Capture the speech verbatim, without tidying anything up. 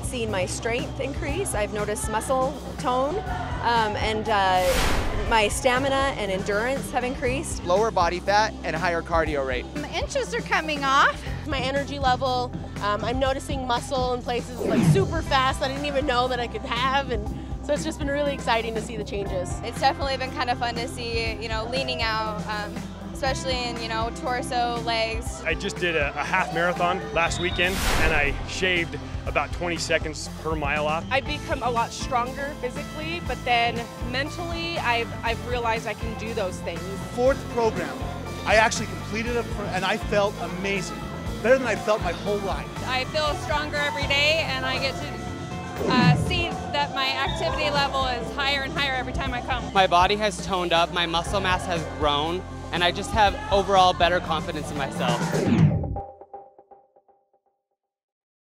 seen my strength increase. I've noticed muscle tone, um, and uh, my stamina and endurance have increased. Lower body fat and higher cardio rate. The inches are coming off. My energy level, um, I'm noticing muscle in places like super fast that I didn't even know that I could have, and so it's just been really exciting to see the changes. It's definitely been kind of fun to see, you know, leaning out, um, especially in, you know, torso, legs. I just did a, a half marathon last weekend, and I shaved about twenty seconds per mile off. I've become a lot stronger physically, but then mentally, I've, I've realized I can do those things. Fourth program, I actually completed it, and I felt amazing. Better than I felt my whole life. I feel stronger every day, and I get to uh, see that my activity level is higher and higher every time I come. My body has toned up, my muscle mass has grown, and I just have overall better confidence in myself.